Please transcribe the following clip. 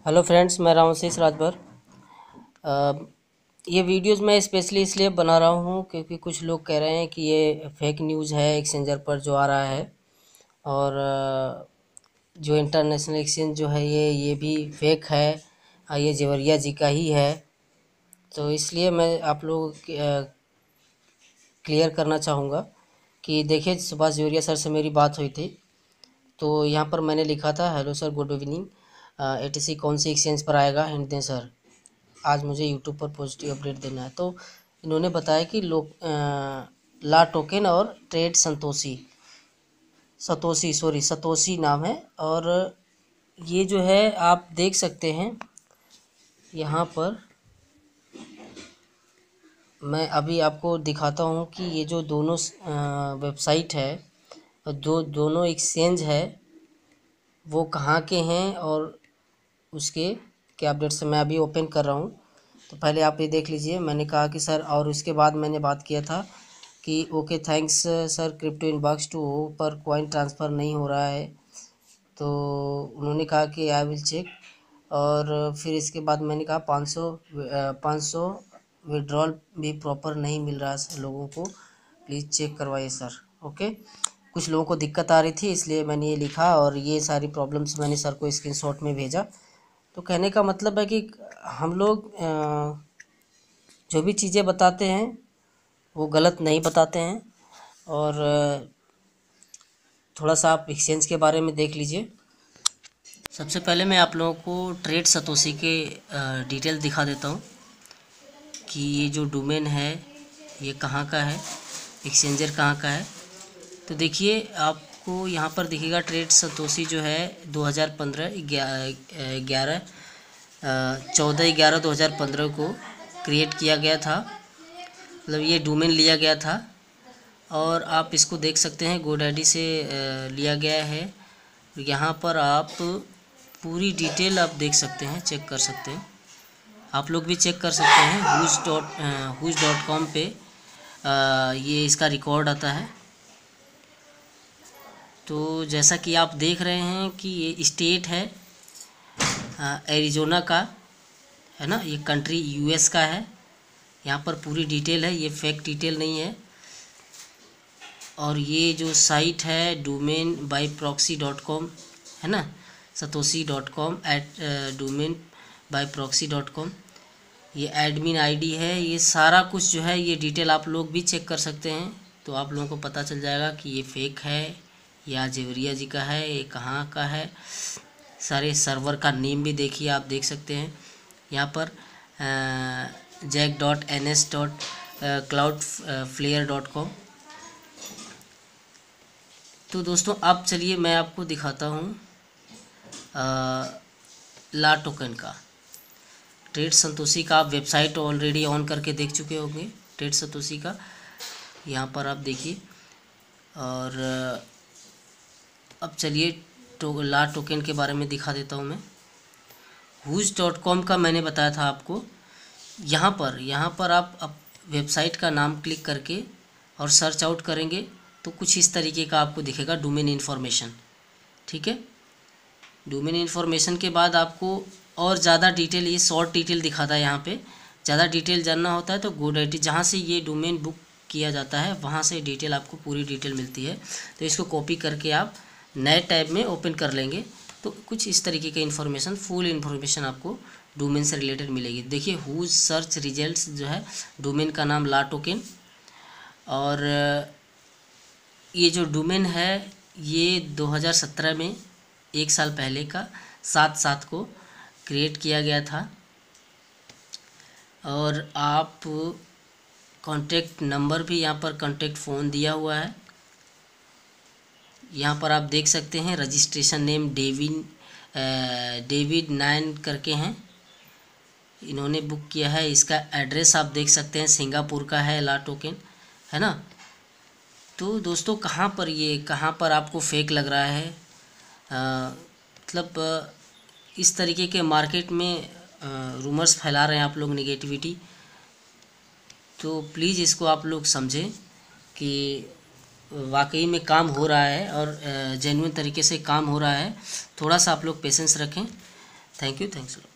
Hello friends, मैं रामशीष राजभर। ये videos मैं स्पेशली इसलिए बना रहा हूँ क्योंकि कुछ लोग कह रहे हैं कि ये फेक न्यूज़ है एक्सचेंजर पर जो आ रहा है। और जो इंटरनेशनल एक्सचेंज जो है ये भी फेक है। ये जेवरिया जी का ही है। तो इसलिए मैं आप लोगों क्लियर करना चाहूँगा कि देखिए, सुभाष जेवरिया सर से मेरी बात हुई थी। तो यहाँ पर मैंने लिखा था, hello sir, good evening, ATC कौन सी एक्सचेंज पर आएगा, हिंट दें सर, आज मुझे यूट्यूब पर पॉजिटिव अपडेट देना है। तो इन्होंने बताया कि ला टोकन और ट्रेड सतोशी नाम है। और ये जो है आप देख सकते हैं यहाँ पर। मैं अभी आपको दिखाता हूँ कि ये जो दोनों वेबसाइट है, दोनों एक्सचेंज है, वो कहाँ के हैं और उसके क्या अपडेट्स मैं अभी ओपन कर रहा हूँ। तो पहले आप ये देख लीजिए। मैंने कहा कि सर, और उसके बाद मैंने बात किया था कि okay thanks sir, crypto inbox two पर कॉइन ट्रांसफ़र नहीं हो रहा है। तो उन्होंने कहा कि आई विल चेक। और फिर इसके बाद मैंने कहा 500 विड्रॉल भी प्रॉपर नहीं मिल रहा है लोगों को, प्लीज़ चेक करवाइए सर। ओके, कुछ लोगों को दिक्कत आ रही थी इसलिए मैंने ये लिखा और ये सारी प्रॉब्लम्स मैंने सर को स्क्रीनशॉट में भेजा। तो कहने का मतलब है कि हम लोग जो भी चीज़ें बताते हैं वो गलत नहीं बताते हैं। और थोड़ा सा आप एक्सचेंज के बारे में देख लीजिए। सबसे पहले मैं आप लोगों को ट्रेड सतोशी के डिटेल दिखा देता हूँ कि ये जो डोमेन है ये कहाँ का है, एक्सचेंजर कहाँ का है। तो देखिए, आपको यहाँ पर दिखेगा ट्रेड सतोशी जो है 2015 11 14/11/2015 को क्रिएट किया गया था। मतलब ये डोमेन लिया गया था और आप इसको देख सकते हैं, गोडैडी से लिया गया है। यहाँ पर आप पूरी डिटेल आप देख सकते हैं, चेक कर सकते हैं। आप लोग भी चेक कर सकते हैं। huge.com पे ये इसका रिकॉर्ड आता है। तो जैसा कि आप देख रहे हैं कि ये स्टेट है एरिज़ोना का, है ना। ये कंट्री यूएस का है। यहाँ पर पूरी डिटेल है, ये फेक डिटेल नहीं है। और ये जो साइट है डोमेन बाई proxy.com है ना, satoshi.com @domain by proxy.com, ये एडमिन आईडी है। ये सारा कुछ जो है ये डिटेल आप लोग भी चेक कर सकते हैं। तो आप लोगों को पता चल जाएगा कि ये फेक है या जेवरिया जी का है, ये कहाँ का है। सारे सर्वर का नेम भी देखिए, आप देख सकते हैं यहाँ पर jack.ns.cloudflare.com। तो दोस्तों, अब चलिए मैं आपको दिखाता हूँ ला टोकन का, ट्रेड संतोषी का। आप वेबसाइट ऑलरेडी ऑन करके देख चुके होंगे ट्रेड संतोषी का। यहाँ पर आप देखिए। और अब चलिए ला टोकन के बारे में दिखा देता हूँ मैं। huge.com का मैंने बताया था आपको। यहाँ पर आप वेबसाइट का नाम क्लिक करके और सर्च आउट करेंगे तो कुछ इस तरीके का आपको दिखेगा, डोमेन इन्फॉर्मेशन। ठीक है, डोमेन इन्फॉर्मेशन के बाद आपको और ज़्यादा डिटेल, ये शॉर्ट डिटेल दिखाता है। यहाँ पे ज़्यादा डिटेल जानना होता है तो गोडैडी, जहाँ से ये डोमेन बुक किया जाता है, वहाँ से डिटेल आपको पूरी डिटेल मिलती है। तो इसको कॉपी करके आप नए टैब में ओपन कर लेंगे तो कुछ इस तरीके का इन्फॉर्मेशन, फुल इन्फॉर्मेशन आपको डोमेन से रिलेटेड मिलेगी। देखिए, हुज सर्च रिजल्ट्स जो है, डोमेन का नाम ला टोकन। और ये जो डोमेन है ये 2017 में, एक साल पहले का 7/7 को क्रिएट किया गया था। और आप कॉन्टैक्ट नंबर भी यहाँ पर, कॉन्टैक्ट फ़ोन दिया हुआ है। यहाँ पर आप देख सकते हैं रजिस्ट्रेशन नेम डेविड 9 करके हैं, इन्होंने बुक किया है। इसका एड्रेस आप देख सकते हैं, सिंगापुर का है ला टोकन, है ना। तो दोस्तों, कहाँ पर आपको फेक लग रहा है? मतलब इस तरीके के मार्केट में रूमर्स फैला रहे हैं आप लोग, नेगेटिविटी। तो प्लीज़ इसको आप लोग समझें कि वाकई में काम हो रहा है और जेन्युइन तरीके से काम हो रहा है। थोड़ा सा आप लोग पेशेंस रखें। Thank you, thanks.